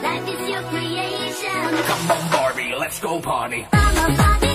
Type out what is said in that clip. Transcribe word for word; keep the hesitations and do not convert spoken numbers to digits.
Life is your creation. Come on, Barbie, let's go party. I'm a Barbie.